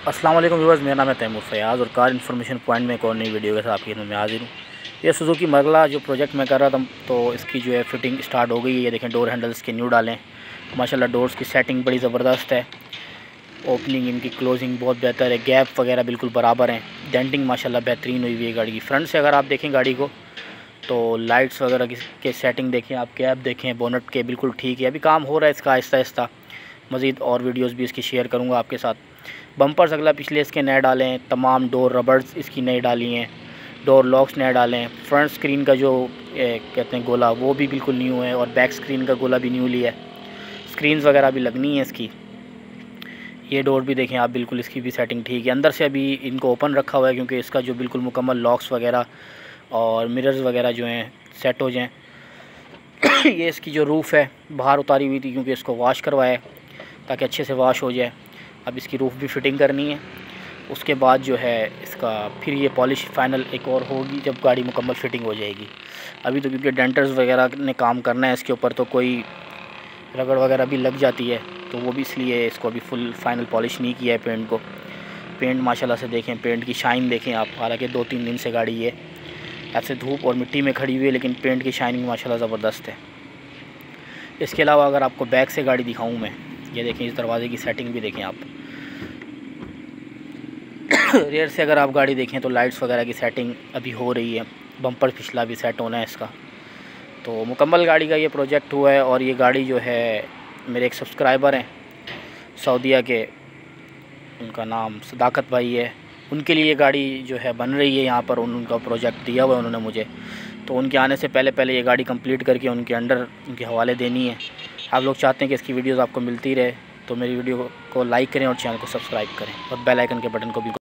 अस्सलाम वालेकुम व्यूअर्स, मेरा नाम है तैमूर फयाज़ और कार इन्फॉर्मेशन पॉइंट में एक और नई वीडियो के साथ आपकी खिदमत में हाजिर हूँ। ये सुजुकी मरला जो प्रोजेक्ट मैं कर रहा था तो इसकी जो है फ़िटिंग स्टार्ट हो गई है। ये देखें, डोर हैंडल्स के न्यू डालें। माशाल्लाह डोर्स की सेटिंग बड़ी ज़बरदस्त है। ओपनिंग इनकी क्लोजिंग बहुत बेहतर है। गैप वगैरह बिल्कुल बराबर हैं। डेंटिंग माशाल्लाह बेहतरीन हुई हुई है गाड़ी की। फ्रंट से अगर आप देखें गाड़ी को तो लाइट्स वगैरह के सेटिंग देखें, आप कैप देखें, बोनट के बिल्कुल ठीक है। अभी काम हो रहा है इसका आहिस्ता आहिस्ता। मज़ीद और वीडियोस भी इसकी शेयर करूंगा आपके साथ। बम्पर्स अगला पिछले इसके नए डाले हैं। तमाम डोर रबर्स इसकी नई डाली हैं। डोर लॉक्स नए डाले हैं। फ्रंट स्क्रीन का जो कहते हैं गोला वो भी बिल्कुल न्यू है और बैक स्क्रीन का गोला भी न्यू लिया है। स्क्रीन्स वगैरह भी लगनी है इसकी। ये डोर भी देखें आप, बिल्कुल इसकी भी सेटिंग ठीक है। अंदर से अभी इनको ओपन रखा हुआ है क्योंकि इसका जो बिल्कुल मुकम्मल लॉक्स वगैरह और मिरर्स वगैरह जो हैं सेट हो जाएँ। ये इसकी जो रूफ़ है बाहर उतारी हुई थी क्योंकि इसको वॉश करवाया ताकि अच्छे से वॉश हो जाए। अब इसकी रूफ़ भी फ़िटिंग करनी है। उसके बाद जो है इसका फिर ये पॉलिश फ़ाइनल एक और होगी जब गाड़ी मुकम्मल फ़िटिंग हो जाएगी। अभी तो क्योंकि डेंटर्स वगैरह ने काम करना है इसके ऊपर, तो कोई रगड़ वगैरह भी लग जाती है, तो वो भी इसलिए इसको अभी फुल फ़ाइनल पॉलिश नहीं किया है पेंट को। पेंट माशाल्लाह से देखें, पेंट की शाइन देखें आप। हालांकि 2-3 दिन से गाड़ी ये ऐसे धूप और मिट्टी में खड़ी हुई है लेकिन पेंट की शाइनिंग माशाल्लाह ज़बरदस्त है। इसके अलावा अगर आपको बैक से गाड़ी दिखाऊं मैं, ये देखें, इस दरवाज़े की सेटिंग भी देखें आप। रेयर से अगर आप गाड़ी देखें तो लाइट्स वगैरह की सेटिंग अभी हो रही है। बम्पर पिछला भी सेट होना है इसका। तो मुकम्मल गाड़ी का ये प्रोजेक्ट हुआ है और ये गाड़ी जो है मेरे एक सब्सक्राइबर हैं सऊदीया के, उनका नाम सदाकत भाई है। उनके लिए ये गाड़ी जो है बन रही है यहाँ पर। उनका प्रोजेक्ट दिया हुआ है उन्होंने मुझे, तो उनके आने से पहले पहले ये गाड़ी कंप्लीट करके उनके अंडर उनके हवाले देनी है। आप लोग चाहते हैं कि इसकी वीडियोस आपको मिलती रहे तो मेरी वीडियो को लाइक करें और चैनल को सब्सक्राइब करें और बेल आइकन के बटन को भी